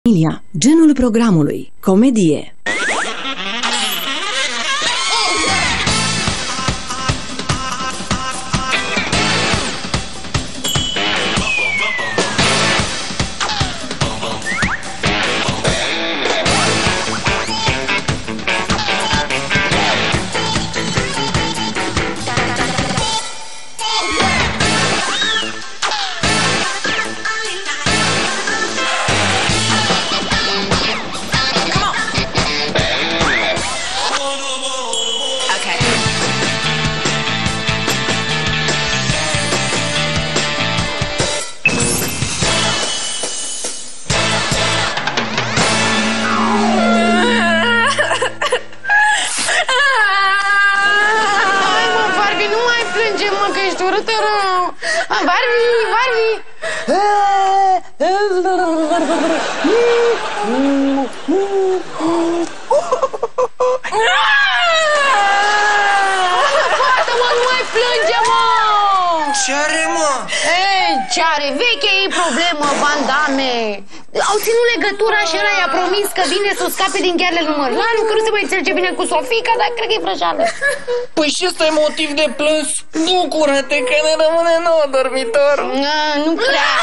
Familia, genul programului, comedie. Ce are, mă? Ce are? Veche e problemă, Van Damme. Au ținut legătura și ăla i-a promis că vine să o scape din ghearele lui Mărlanu, că nu se mai înțelege bine cu Sofica, dar cred că e vrăjeală. Păi și ăsta e motiv de plâns? Bucură-te că ne rămâne nouă dormitor. Nu prea.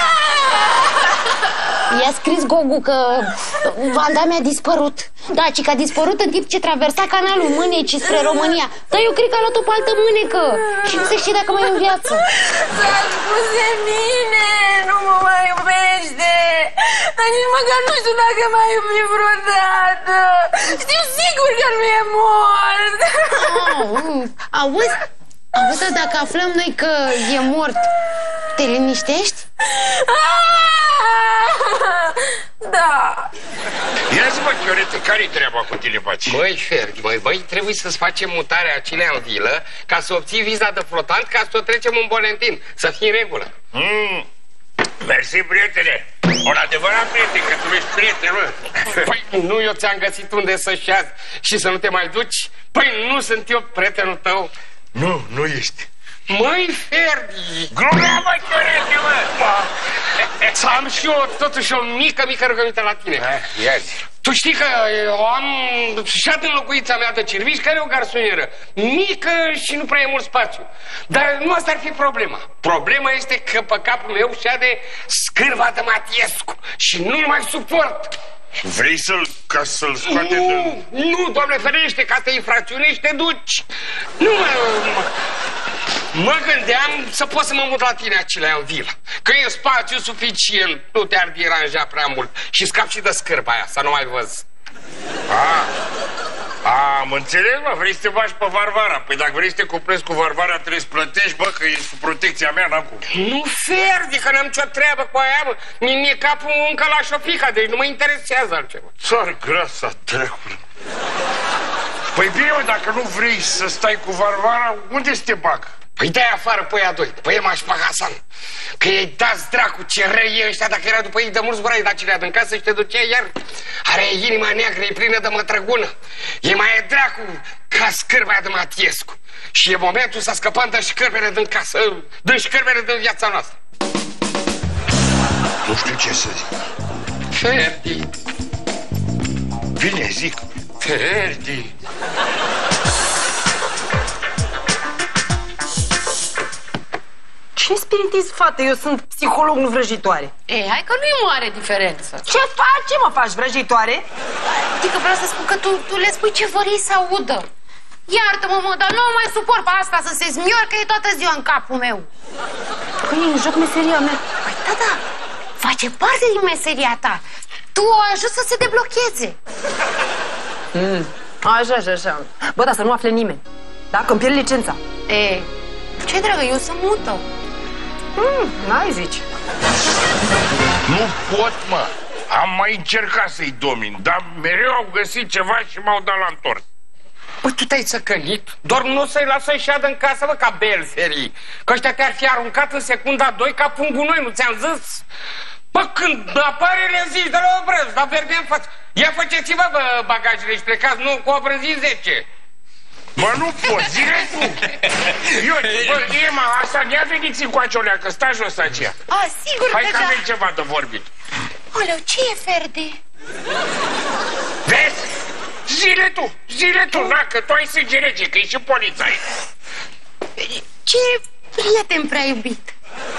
I-a scris Gogu că Van Damme a dispărut. Da, ci că a dispărut în timp ce traversa canalul Mânecii spre România. Dar eu cred că a luat-o pe altă mânecă și nu se știe dacă mai e în viață. S-a spus de mine, nu mă mai iubește. Dar nici măcar nu știu dacă m-a iubit vreodată. Știu sigur că nu e mort. Auzi, dar dacă aflăm noi că e mort, te liniștești? Da. Ia zi, mă, Chiorete, care-i treaba cu tine, paci? Băi, Ferdi, băi, trebuie să-ți facem mutarea acelea în vilă ca să obții viza de flotant ca să o trecem în Bolentin, să fie în regulă. Mersi, prietene. Un adevărat prieten, că tu ești prieten, mă. Păi nu, eu ți-am găsit unde să șeazi și să nu te mai duci? Păi nu sunt eu prietenul tău? Nu ești. Măi, Ferdi! Glumea, mă, Chiorete, mă! Să am și eu totuși o mică rugăminte la tine. Ia-zi. Tu știi că eu am șat în locuința mea de cerviș, care e o garsonieră mică și nu prea e mult spațiu. Dar nu asta ar fi problema. Problema este că pe capul meu șade Scârva de Matiescu și nu-l mai suport. Vrei să-l scoate Nu, Doamne ferește, ca asta e infracțiune și te duci. Nu, mă gândeam să pot să mă mut la tine acelea în vilă. Că e spațiu suficient, nu te-ar deranja prea mult. Și scap și de Scârba aia, să nu mai văz. Am înțeles, mă, vrei să te faci pe Varvara. Păi dacă vrei să te cuplezi cu Varvara, trebuie să plătești, bă, că e sub protecția mea, n-am cum. Nu, Ferdi, că n-am nicio treabă cu aia, mă. Mi-e capul încă la Șopica, deci nu mă interesează altceva. Țar grasa, dracule. Păi bine, mă, dacă nu vrei să stai cu Varvara, unde să te bag? Păi dai afară pe ea doi, pe Ema și pe Hasan. Că ei dați dracu, ce răi e ăștia, dacă era după ei de mulți zburai de acelea din casă și te ducea iar. Are inima neagră, e plină de mătrăgună. E mai e dracu ca Scârba de Matiescu. Și e momentul să scăpăm de șcârbele din casă, din șcârbele din viața noastră. Nu știu ce să zic. Ferdi. Bine, zic. Ferdi. Ce spiritist, fată? Eu sunt psiholog, nu vrăjitoare. Hai că nu e mare diferență. Ce faci, mă, faci vrăjitoare? Adică vreau să spun că tu le spui ce vor ei să audă. Iartă-mă, mă, dar nu mai suport pe asta să se zmiorcă e toată ziua în capul meu. Păi e în joc meseria mea. Păi da, face parte din meseria ta. Tu o ajuți să se deblocheze. Așa. Bă, dar să nu afle nimeni. Da? Că îmi pierd licența. Ce dragă, eu sunt mută. N-ai zici. Nu pot, mă. Am mai încercat să-i domin, dar mereu au găsit ceva și m-au dat la întors. Păi tu te-ai țăcănit? Doar nu o să-i lasă șadă în casă, bă, ca belferii. Că ăștia te-ar fi aruncat în secunda 2 ca pungunoi, nu ți-am zis? Bă, când apare le zici de la obrăz, dar verde în față. Ia faceți-vă, bă, bagajele și plecați, nu cu obrăzii 10. Mă, nu pot, zile tu! Bă, Ema, asta ne-a venit încoace, că stai jos aceea. Sigur Hai că că da. avem ceva de vorbit. Oleu, ce e, Ferdi? zile tu, na, că tu ai sânge rece, că e și polițai. Ce prieten prea iubit?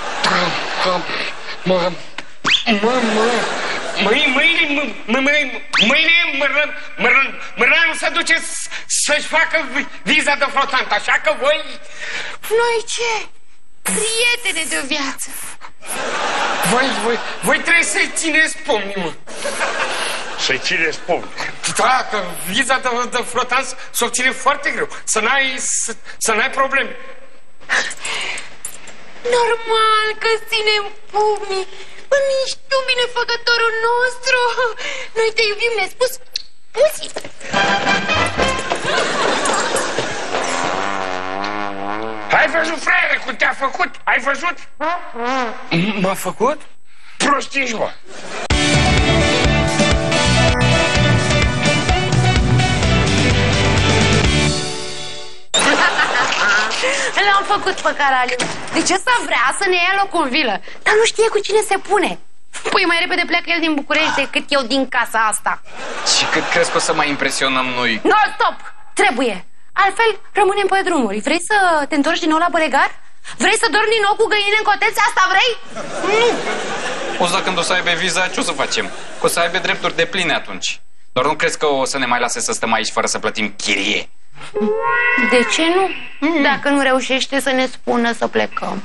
Mărlanu se duce să-și facă viza de flotant, așa că voi... Noi ce? Prietene de o viață. Voi trebuie să-i țineți pumnii, mă. Să-i țineți pumni. Da, că viza de flotant s-o obține foarte greu. Să n-ai probleme. Normal că ținem pumnii. Bă, nici tu, binefăcătorul nostru. Noi te iubim, ne-ai spus pusi. Ai văzut, fraiere, cum te-a făcut? Ai văzut? M-a făcut? Prostiși, mă. L-am făcut pe Caraliu. De ce să vrea să ne ia locul în vilă? Dar nu știe cu cine se pune. Păi mai repede pleacă el din București decât eu din casa asta. Și cât crezi că o să mai impresionăm noi? No, stop! Trebuie! Altfel rămânem pe drumuri. Vrei să te întorci din nou la Bălegar? Vrei să dormi din nou cu găine în cotețe? Asta vrei? Nu! O să când o să aibă viza, ce o să facem? Că o să aibă drepturi de pline atunci. Doar nu crezi că o să ne mai lase să stăm aici fără să plătim chirie? De ce nu? Dacă nu reușește să ne spună să plecăm.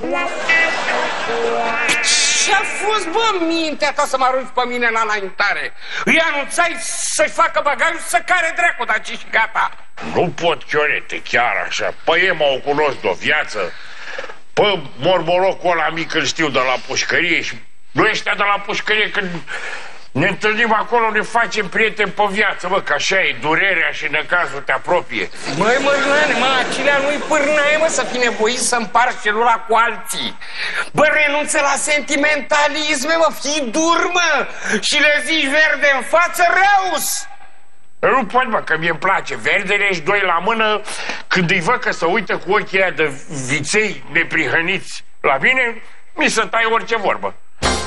Ce-a fost, bă, mintea ta să mă arunci pe mine la înaintare? Îi anunțai să-și facă bagajul, să care dracu, dar și gata. Nu pot, Chiorete, chiar așa. Păi ei m-au cunosc de-o viață. Pă, mormolocul ăla mic îl știu de la pușcărie și noi ăștia de la pușcărie când ne întâlnim acolo ne facem prieteni pe viață, mă, că așa e, durerea și necazul te apropie. Măi, Mărlane, mă, acelea nu-i pârnaie, mă, să fii nevoit să împarți celula cu alții. Bă, renunță la sentimentalisme, mă, fii dur, mă, și le zici verde în față, răus. Nu pot, mă, că mie-mi place. Verdele și doi la mână, când îi văd că se uită cu ochii aia de viței neprihăniți la mine, mi se taie orice vorbă.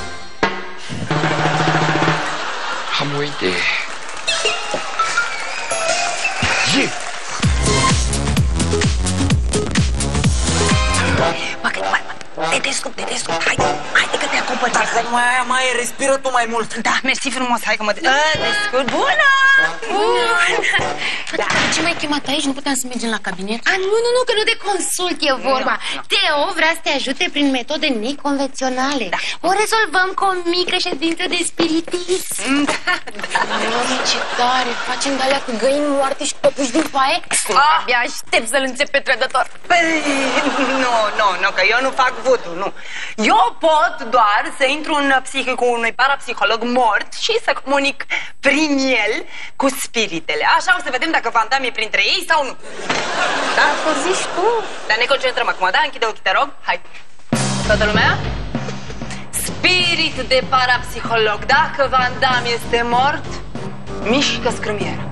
Am o idee. Te descurc, haide că te acopăr. Dacă mai respiră tu mai mult. Da, mersi frumos, hai că mă descurc. Bună! Da. Ce m-ai chemat aici? Nu puteam să mergem la cabinet? Nu, că nu de consult e vorba. Teo vrea să te ajute prin metode neconvenționale. O rezolvăm cu o mică ședință de spiritism. Doamne, ce tare! Facem de-alea cu găini moarte și păpuși din paie? Abia aștept să-l înțep pe trădător. Nu, că eu nu fac voodoo, nu. Eu pot doar să intru în psihicul unui parapsiholog mort și să comunic prin el cu spiritele. Așa o să vedem dacă Van Damme e printre ei sau nu. Da? O zici tu? Dar ne concentrăm acum, da? Închide ochii, te rog. Hai. Toată lumea? Spirit de parapsiholog. Dacă Van Damme este mort, mișcă scrâmiera.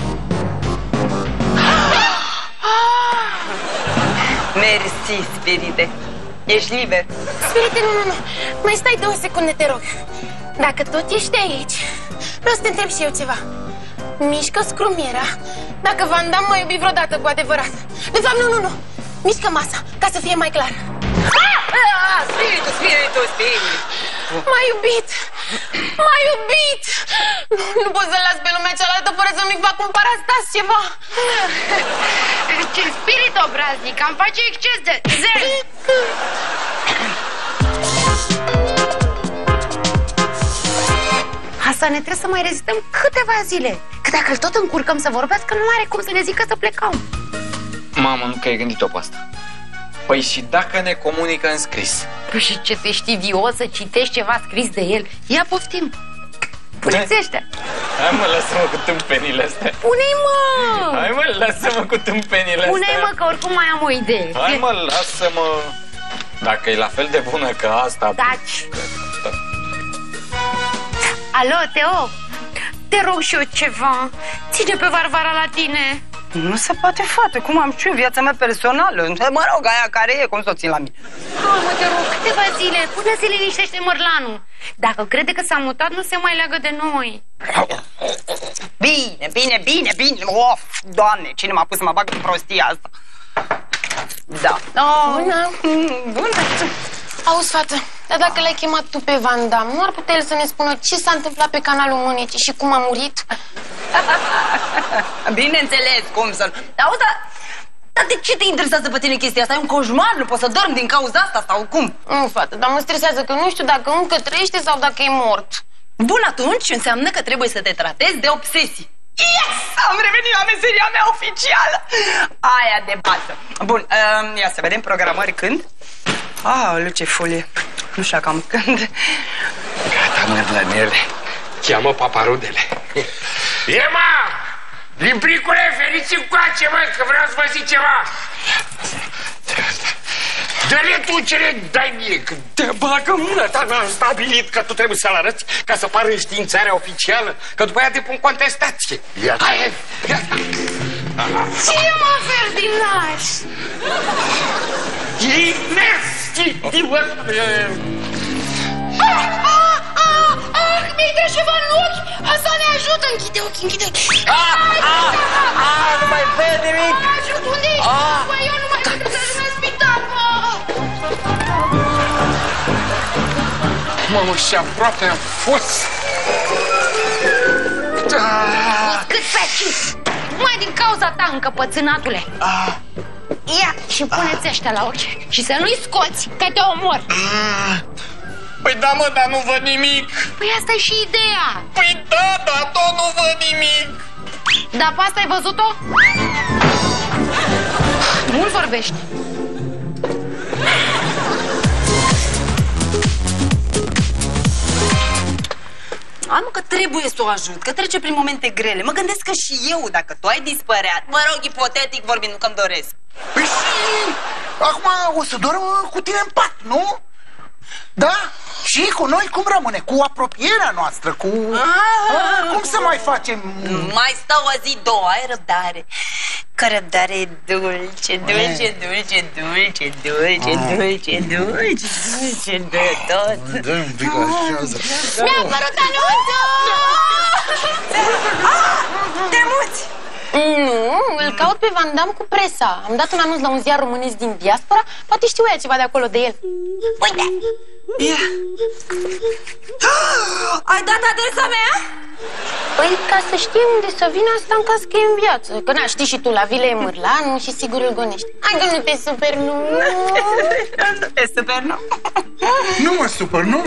Mersi, spirite. Ești liber. Spirite, nu. Mai stai 2 secunde, te rog. Dacă tot ești aici, vreau să te întreb și eu ceva. Mișcă scrumiera dacă Van Damme m-a iubit vreodată cu adevărat. De fapt, nu. Mișcă masa, ca să fie mai clar. Spiritul. M-a iubit! Nu pot să-l las pe lumea cealaltă fără să-mi fac un parastas ceva. Ce spirit obraznic, am face exces de zen. Asta ne trebuie să mai rezistăm câteva zile. Că dacă îl tot încurcăm să vorbească, nu are cum să ne zică să plecăm. Mamă, nu că ai gândit-o pe asta. Păi și dacă ne comunică în scris? Păi și ce te știi idiot să citești ceva scris de el? Ia poftim. Puneți-ăștia. Hai mă, lasă-mă cu tâmpenile astea. Pune-i, mă! Hai mă, lasă-mă cu tâmpenile astea. Pune-i, mă, că oricum mai am o idee. Hai mă, lasă-mă. Dacă e la fel de bună ca asta... Taci. Alo, Teo? Te rog și eu ceva. Ține pe Varvara la tine. Nu se poate, fată, cum am și eu viața mea personală. Mă rog, aia care e, cum să o țin la mine. Hai, mă, te rog, câteva zile, până se liniștește Mărlanu. Dacă crede că s-a mutat, nu se mai leagă de noi. Bine. Of, Doamne, cine m-a pus să mă bag în prostia asta? Da. Bună. Auzi, fată, dar dacă l-ai chemat tu pe Van Damme, nu ar putea el să ne spună ce s-a întâmplat pe canalul Mânecii și cum a murit? Bineînțeles, cum să nu. Auzi, dar de ce te interesează pe tine chestia asta? E un coșmar, nu poți să dormi din cauza asta sau cum? Nu, fată, dar mă stresează că nu știu dacă încă trăiește sau dacă e mort. Bun, atunci înseamnă că trebuie să te tratezi de obsesii. Yes! Am revenit la meseria mea oficială! Aia de bază. Bun, ia să vedem programări când. Aoleu, ce folie. Nu știu cam când. Gata, mă, Daniele. Cheamă paparudele. Ema! Limpricule, veniți încoace, mă, că vreau să vă zic ceva. Dă-le tu ce le dai mie, că... Te bagă mână, dar n-am stabilit că tu trebuie să-l arăți ca să pară înștiințarea oficială, că după aia te pun contestație. Ia. Hai. Ce mă, Ferdinaș? Mi-ai dat ceva în ochi! Asta ne ajută! Închide ochii! Nu mai văd nimic! Ajut, unde ești? Băi, eu nu mai pot să ajung la spital, mă! Mamă, și aproape am fost! Cât fericit! Numai din cauza ta, încăpățânatule! Ia și puneți ăștia la ochi și să nu-i scoți, că te omor! Păi da, mă, dar nu văd nimic! Păi asta e și ideea! Păi da, dar tot nu văd nimic! Dar pe asta ai văzut-o? Mult vorbești! Am că trebuie să o ajut, că trece prin momente grele. Mă gândesc că și eu, dacă tu ai dispăreat, mă rog, ipotetic vorbind, nu că-mi doresc. Păi și acum o să dorm cu tine în pat, nu? Da? Și cu noi cum rămâne? Cu apropierea noastră, cu... cum să mai facem? Mai stau o zi, două, ai răbdare. Că răbdare dulce de tot. Mi-a apărut anunțul! Te muți! Nu, îl caut pe Van Damme cu presa. Am dat un anunț la un ziar românesc din diaspora. Poate știu ea ceva de acolo de el. Uite! Ai dat adresa mea? Păi ca să știi unde să vină, asta în caz că e în viață. Că n-a, știi și tu, la Vile e Mârlanu și sigur îl gonești. Hai că nu te super, nu? Nu te super, nu? Nu mă supăr, nu?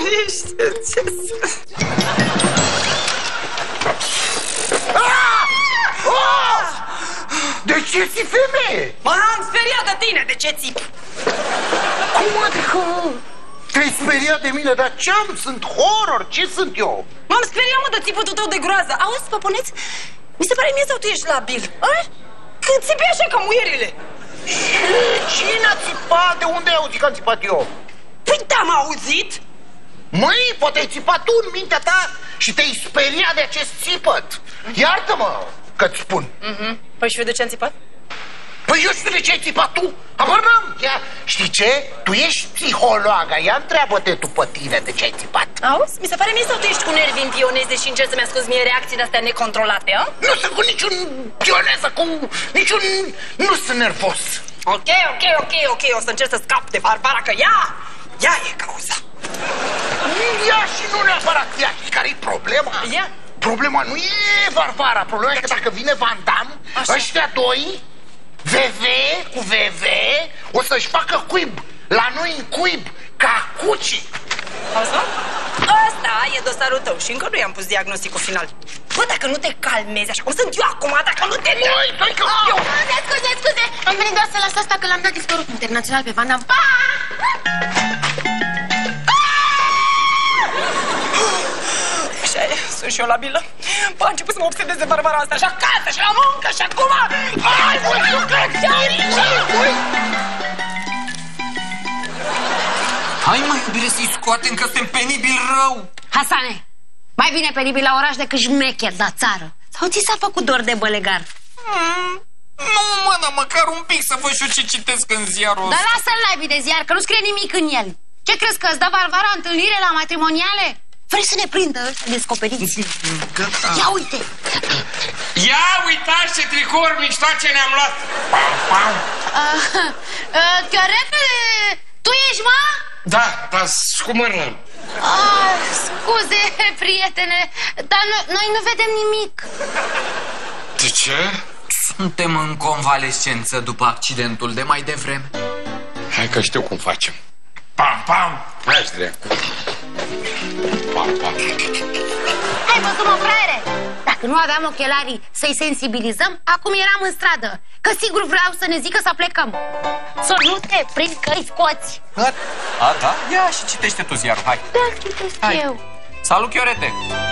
De ce ții, femeie? M-am speriat de tine, de ce țipi? Cum adică? Te-ai speriat de mine, dar ce-am? Sunt horror, ce sunt eu? M-am speriat, mă, de țiputul tău de groază. Auzi, păpuneț, mi se pare mie sau tu ești labil? Când țipi așa ca muierile? Cine a țipat? De unde ai auzit că am țipat eu? Păi te-am auzit? Măi, poate ai țipat tu în mintea ta și te-ai speriat de acest țipăt. Iartă-mă că-ți spun. Păi și eu de ce am țipat? Păi eu știu de ce ai țipat tu. Habar n-am. Știi ce? Tu ești psihologa. Ia întreabă-te tu pe tine de ce ai țipat. Auzi? Mi se pare mie sau tu ești cu nervi împioneze și încerci să-mi asculți mie reacții de-astea necontrolate, a? Nu sunt cu niciun pioneză, cu niciun... Nu sunt nervos. Ok. O să încerc să scap de Barbara, că ea e cauza. Ea și nu neapărat ea. Știi care-i problema? Ea? Problema nu e Barbara. Problema e că dacă vine Van Damme, ăștia doi... VV cu VV o să-și facă cuib la noi în cuib ca cuci. Auzi, mă? Ăsta e dosarul tău și încă nu i-am pus diagnosticul final. Bă, dacă nu te calmezi așa cum sunt eu acum, dacă nu te... Măi, că eu... Scuze, am venit doar să las asta că l-am dat dispărut internațional pe Van Damme. Așa e, sunt și eu labilă. Bă, a început să mă obsedeze Barbara asta și acasă și la muncă și acum... Hai, Hai, mai iubire, să-i scoatem că suntem penibil rău. Hasane, mai bine penibil la oraș decât șmecher la țară. Sau ți s-a făcut dor de bălegar? Nu, mă, dar măcar un pic să văd și eu ce citesc în ziarul ăsta. Dar lasă-l naibii de ziar, că nu scrie nimic în el. Ce crezi că îți dă Barbara întâlnire la matrimoniale? Vrei să ne prindă ăștia descoperiți? Gata. Ia uite! Ia uitați ce tricouri miștoace ne-am luat! Chiorete, tu ești, mă? Da, dar scumărăm. Scuze, prietene, dar noi nu vedem nimic. De ce? Suntem în convalescență după accidentul de mai devreme. Hai că știu cum facem. Pam, pam! Hai, dreapta. Pam, pam. Hai, mă, fraiere! Dacă nu aveam ochelarii să-i sensibilizăm, acum eram în stradă. Că sigur vreau să ne zică să plecăm. Să nu te prind că-i scoți. Da? Ia și citește tu ziarul, hai. Da, citesc eu. Salut, Chiorete!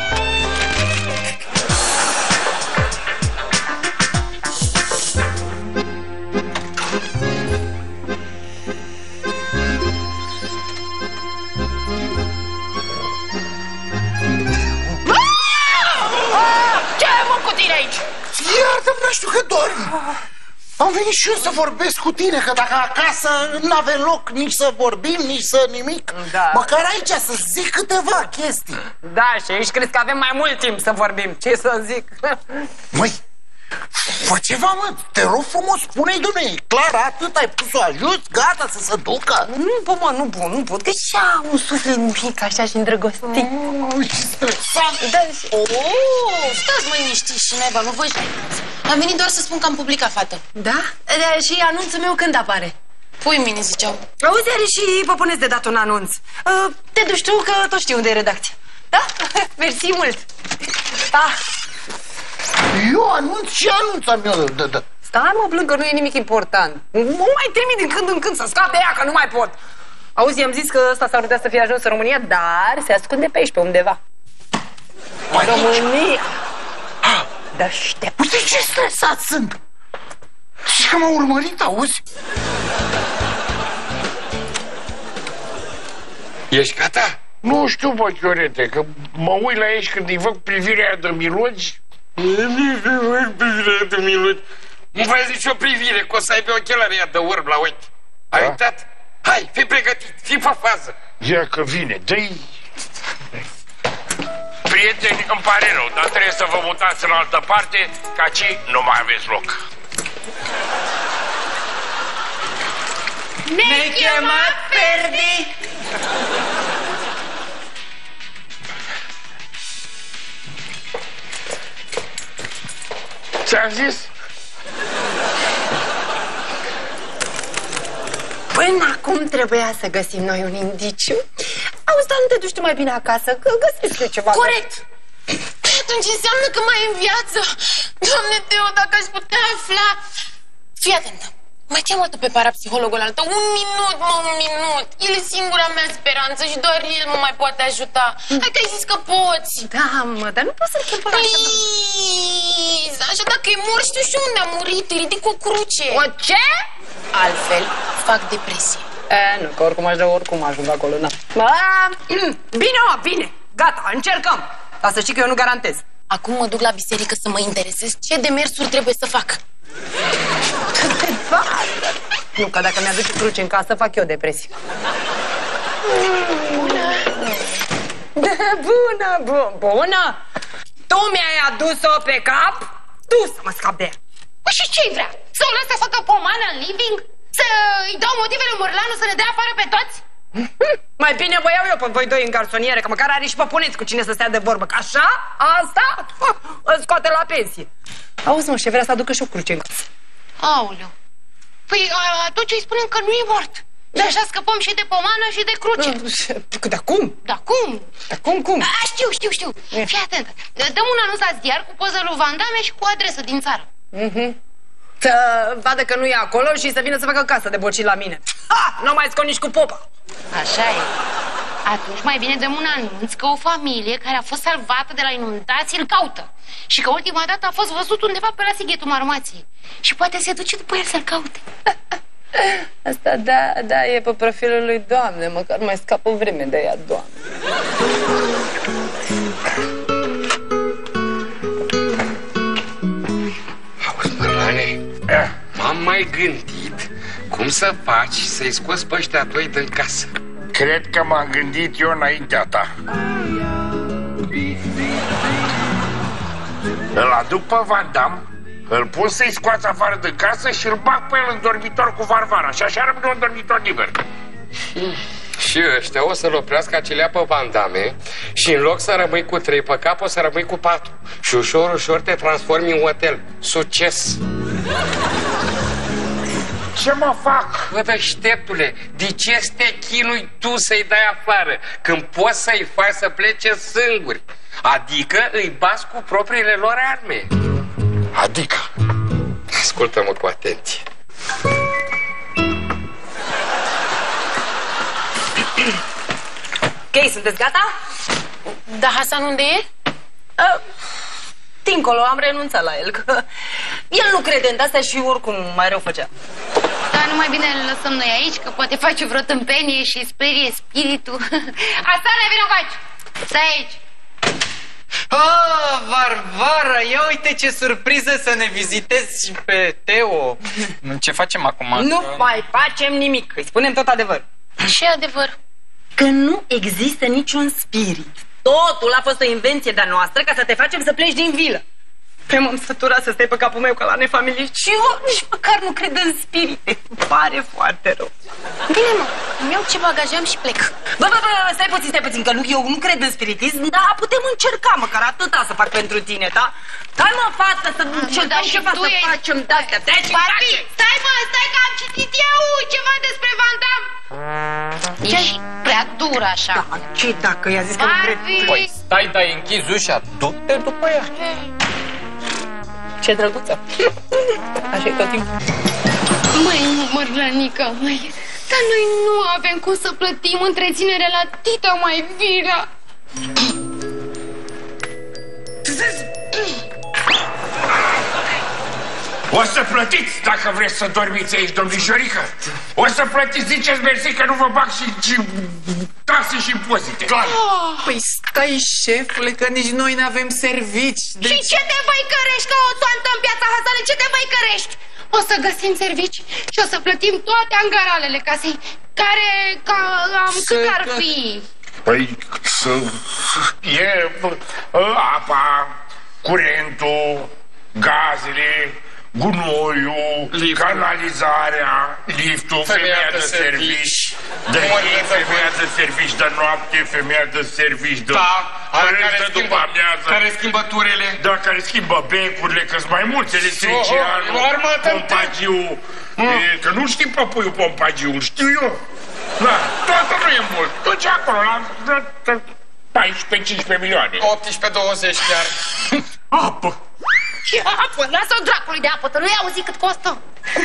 Ce ai, mă, cu tine aici? Iartă-mi, dar știu că dormi. Am venit și eu să vorbesc cu tine, că dacă acasă n-avem loc nici să vorbim, nici să nimic, Da. măcar aici să zic câteva chestii. Da, și aici crezi că avem mai mult timp să vorbim. Ce să zic? Măi, fă ceva, mă, te rog frumos, spune-i, dom'le, clar, atât ai pus-o ajut, gata să se ducă. Nu pot, mă, nu pot, că și un suflet mic așa și îndrăgostit. Ce stresant. Stați, măi, liniștiți și naiba, nu vă am venit doar să spun că am publicat, fată. Da? Și anunțul meu când apare? Pui mine, ziceau. Auzi, Ari, și vă puneți de dat un anunț. Te duci tu, că tot știu unde e redacția. Da? Mersi mult. Da. Eu anunț și anunțam eu, da. Stai, mă, plâng, că nu e nimic important. Nu mai trimit din când în când să scape ea, că nu mai pot. Auzi, am zis că ăsta s-ar putea să fie ajuns în România, dar se ascunde pe aici, pe undeva. România. Deștept. Uite ce stresat sunt. Și că m-a urmărit, auzi? Ești gata? Nu știu, bă, Chiorete, că mă uit la aici când îi văd privirea aia de milogi. Privirea de milogi. Nu vă zici o privire, că o să aibă ochelarii aia de orb la ochi. Ai uitat? Hai, fii pregătit, fii pe fază. Ia că vine, dă-i. Prieteni, îmi pare rău, dar trebuie să vă mutați în altă parte, că aici nu mai aveți loc. Ne-ai chemat, Ferdi? Ți-am zis? Până acum trebuia să găsim noi un indiciu. Auzi, dar nu te duci tu mai bine acasă, că găsiți eu ceva. Corect! Atunci înseamnă că mai e în viață. Doamne Teo, dacă aș putea afla... Fii atentă. Mai cheamă tu pe parapsihologul altă. Un minut. El e singura mea speranță și doar el mă mai poate ajuta. Hai că ai zis că poți. Da, mă, dar nu poți să-l chem pe la așa. Please! Așa dacă e mort, știu și unde a murit. Îi ridic o cruce. O ce? Altfel, fac depresie. Nu, că oricum ajung acolo, na. Bine, gata, încercăm. Dar să știi că eu nu garantez. Acum mă duc la biserică să mă interesez ce demersuri trebuie să fac. Nu, că dacă mi-aduce cruce în casă, fac eu depresie. Bună! Tu mi-ai adus-o pe cap? Tu să mă scap de ea. Păi și ce-i vrea? Să o las să facă pomană în living? Să-i dau motivele Morlanu să ne dea afară pe toți? Mai bine vă iau eu pe voi doi în garsoniere, că măcar are și păpuneți cu cine să stea de vorbă. Că așa, asta, îl scoate la pensie. Auzi, mă, și vrea să aducă și o cruce în casă. Aoleu. Păi atunci îi spunem că nu e mort. Și așa scăpăm și de pomană și de cruce. Dar cum? Dar cum? Dar cum? Știu. Fii atent. Dăm un anunț la ziar cu poză lui Van Damme și cu adresă din țară. Să vadă că nu e acolo și să vină să facă casă de bocii la mine. Nu mai scot nici cu popa. Așa e. Atunci mai bine dăm un anunț că o familie care a fost salvată de la inundații îl caută. Și că ultima dată a fost văzut undeva pe la Sighetul Marmației. Și poate se duce după el să-l caute. Asta da, e pe profilul lui Doamne. Măcar mai scapă vreme de ea, Doamne. Auzi, Mărlane, m-am mai gândit cum să faci să-i scoți pe ăștia doi din casă. Cred că m-am gândit eu înaintea ta. Îl aduc pe Van Damme, îl pun să-i scoați afară de casă și îl bag pe el în dormitor cu Varvara. Și așa rămâne un dormitor liber. Și ăștia o să-l oprească acelea pe Van Damme și în loc să rămâi cu 3 pe cap, o să rămâi cu 4. Și ușor, ușor te transformi în hotel. Succes! Ce mă fac? Bă, deșteptule, de ce să te chinui tu să-i dai afară când poți să-i faci să plece singuri? Adică îi bați cu propriile lor arme. Adică? Ascultă-mă cu atenție. Ok, sunteți gata? Da, Hasan, unde e? Dincolo, am renunțat la el, că el nu crede în astea și oricum mai rău făcea. Dar nu mai bine îl lăsăm noi aici, că poate face vreo tâmpenie și sperie spiritul. Hasan, vino faci! Stai aici! Ah, Varvara, ia uite ce surpriză să ne vizitezi pe Teo. Ce facem acum? Nu mai facem nimic, îi spunem tot adevăr. Ce adevăr? Că nu există niciun spirit. Totul a fost o invenție de-a noastră ca să te facem să pleci din vilă. Pe m-am săturat să stai pe capul meu ca la nefamilie și eu nici măcar nu cred în spirite. Îmi pare foarte rău. Bine, mă, îmi iau ce bagaj am și plec. Bă, stai puțin, că eu nu cred în spiritism, dar putem încerca măcar atâta să fac pentru tine, da? Hai mă, fată, să încercăm ceva să facem de-astea. Barbie, stai că am citit eu ceva despre Van Damme. Ești prea dur așa. Da, ce dacă i-a zis că nu cred? Păi stai, dai închizi ușa, du-te după ea. Ce drăguță. Așa e tot timpul. Măi, Mărlănică, măi, dar noi nu avem cum să plătim întreținere la Tita mai vila. O să plătiți dacă vreți să dormiți aici, domnișorică. O să plătiți, ziceți mersi că nu vă bag și taxe și impozite. Clar. Păi stai, șefule, că nici noi n-avem servici. Deci... Și ce te văicărești ca o toantă în piața Hazane? Ce te văicărești? O să găsim servici și o să plătim toate angaralele casei, care cât ar fi? Păi e apa, curentul, gazele, gunoiul, canalizarea, liftul, femeia de servici, femeia de servici de noapte, femeia de servici de care schimbă turele. Da, care schimbă becurile, că-s mai mulți, electricianul, pompagiu. Că nu știm păpuiul pompagiu, știu eu. Da, toată nu e mult. Duce acolo la 14-15 milioane. 18-20 chiar. Apă. Ce apă? Lasă-o dracului de apă, că nu-i auzi cât costă.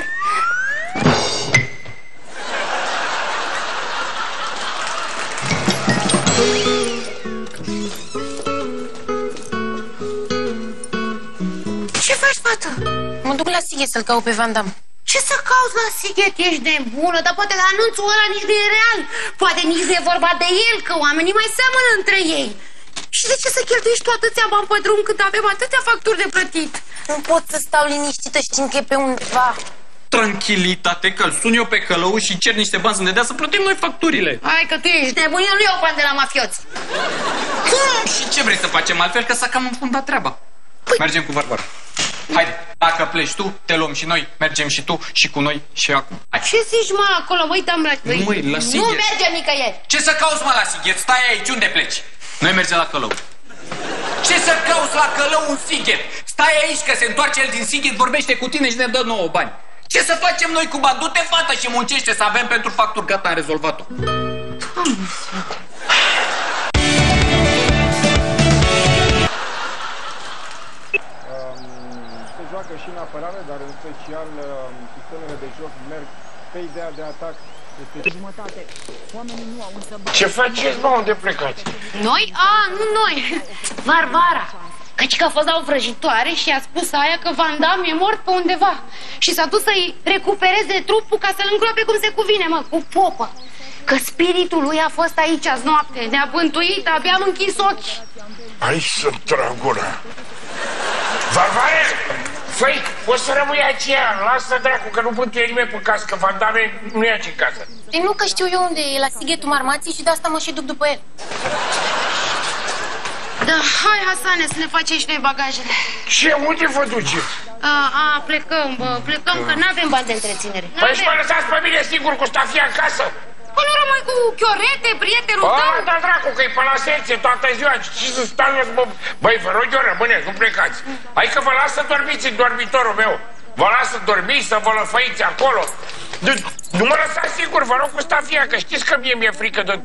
Ce faci, fată? Mă duc la Sighet să-l caut pe Van Damme. Ce să cauți la Sighet? Ești nebună, dar poate la anunțul ăla nici nu e real. Poate nici nu e vorba de el, că oamenii mai seamănă între ei. Și de ce să cheltuiești tu atâția bani pe drum când avem atâtea facturi de plătit? Nu pot să stau liniștită știind că e pe undeva. Tranquilitate, că-l sun eu pe călău și cer niște bani să ne dea să plătim noi facturile. Hai că tu ești nebun, eu nu iau bani de la mafioți. Și ce vrei să facem altfel, că s-a cam înfundat treaba? Mergem cu Varvara. Haide, dacă pleci tu, te luăm și noi, mergem și tu și cu noi și acum. Hai. Ce zici, mă, acolo? Măi, Nu, măi, la Sighet. Nu mergem nicăieri. Ce să cauți, mă, la Sighet? Stai aici, unde pleci? Noi mergem la Călău. Ce să cauți la Călău în Sighet? Stai aici, că se întoarce el din Sighet, vorbește cu tine și ne dă nouă bani. Ce să facem noi cu bani? Du-te, fată, și muncește să avem pentru facturi. Gata, am rezolvat-o. Se joacă și în apărare, dar în special sistemele de joc merg pe ideea de atac. Jumătate. Oamenii nu au însă bani. Ce faceți, mă, unde plecați? Noi? Nu noi. Varvara. Căci că a fost la o vrăjitoare și a spus aia că Van Damme e mort pe undeva. Și s-a dus să-i recupereze trupul ca să-l îngroape cum se cuvine, mă, cu popă. Că spiritul lui a fost aici azi noapte. Ne-a bântuit, abia am închis ochii. Aici sunt tragura. Varvare! Făi, o să rămâi aceea. Lasă dracu, că nu bântuie nimeni pe casă, că Van Damme nu e aici în casă. Păi nu, că știu eu unde e, la Sighetul Marmației și de asta mă și duc după el. Da, hai, Hasane, să ne facem și noi bagajele. Ce? Unde vă duceți? Plecăm, că n-avem bani de întreținere. Păi și mă lăsați pe mine singur cu stafia acasă? Păi nu rămâi cu chiorete, prietenul tău? Da, dracu, că-i pe la secție toată ziua. Ce să stau eu să mă... Băi, vă rog eu, rămâneți, nu plecați. Hai că vă las să dormiți în dormitorul meu. Vă las să dormiți, să vă lăfăiți acolo. Nu mă lăsați singur, vă rog cu stafia, că știți că mie mi-e frică de...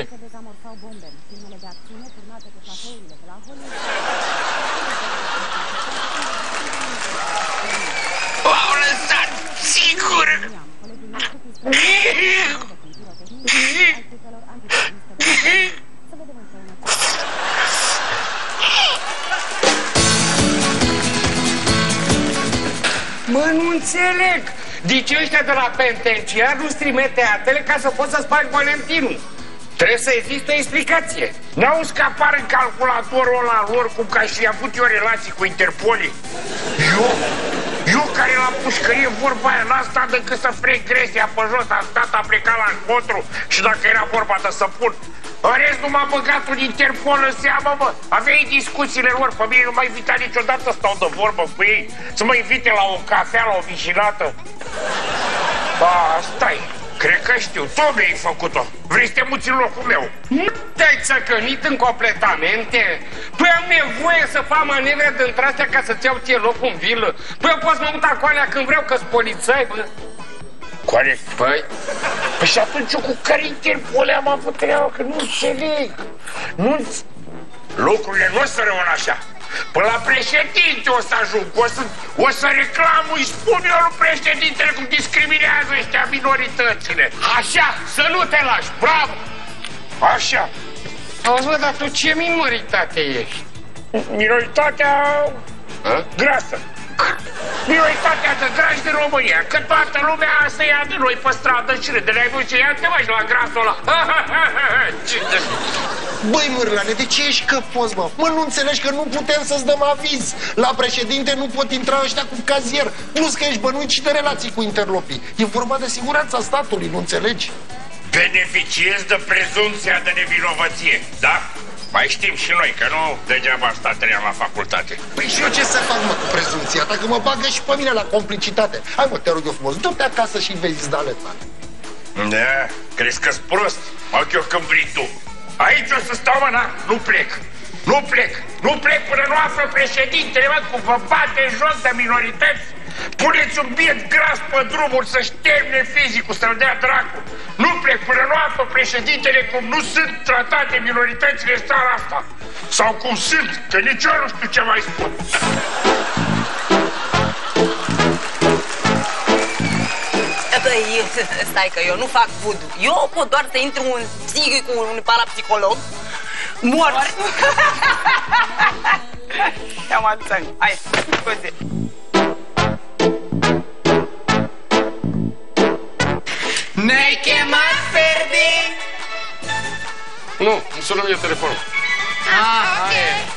M-au lăsat singur! Mă, nu înțeleg! De ce ăștia de la penitenciar nu-ți trimite atele ca să poți să spargi Valentinul? Trebuie să existe o explicație. N-auzi că apar în calculatorul ăla lor cum că aș fi avut eu relații cu Interpoli? Eu care la pușcărie vorba aia n-am stat decât să frec gresia pe jos, am stat, am plecat la încontru și dacă era vorba de săpun. În rest nu m-a băgat un Interpol în seamă, mă. Aveai discuțiile lor, pe mine nu m-a invitat niciodată să stau de vorbă cu ei, să mă invite la o cafea, la o vișinată. Stai, cred că știu, tu mi-ai făcut-o. Vrei să te muți în locul meu? Nu te-ai țăcănit în completamente? Păi am nevoie să fac manevre dintre astea ca să-ți iau ție loc în vilă. Păi eu pot să mă mut acolo când vreau, că-s polițai, bă. Corect. Păi și atunci cu care Interpol am avut treaba, că nu înțeleg. Lucrurile nu o să rămân așa. Până la președinte o să ajung, o să reclam, îi spun eu lui președintele cum discriminează ăștia minoritățile. Așa, să nu te lași, bravo! Așa. Auzi, bă, dar tu ce minoritate ești? Minoritatea grasă. Minoritatea de grași din România, că toată lumea să ia de noi pe stradă și râde. Le-ai văzut ce ia te mai la grasul ăla. Băi, Mârlane, de ce ești căpos, mă? Mă, nu înțelegi că nu putem să-ți dăm aviz. La președinte nu pot intra ăștia cu cazier. Plus că ești bănuit și de relații cu interlopii. E vorba de siguranța statului, nu înțelegi? Beneficiezi de prezumția de nevinovăție, da? Mai știm și noi că nu degeaba am stat trei ani la facultate. Păi și eu ce să fac, mă, cu prezumția ta? Că mă bagă și pe mine la complicitate. Hai, mă, te rog eu frumos, du-te acasă și vezi zdaleta. Da, crezi că-s prost? Mă, eu când vrei tu. Aici o să stau, mă, na, nu plec. Nu plec până nu află președintele, mă, cum vă bate jos de minorități. Puneți un biet gras pe drumul să-și termine fizicul, să-l dea dracu. Nu plec până nu află președintele cum nu sunt tratate minoritățile în țara asta. Sau cum sunt, că nici eu nu știu ce mai spun. Băi, stai că eu nu fac voodoo. Eu pot doar să intru în psihic cu un parapsicolog mort. Ia-mă aduță. Hai, scuze. Ne-ai chemat, Ferdi? Nu, îmi sună mie telefonul. Ok.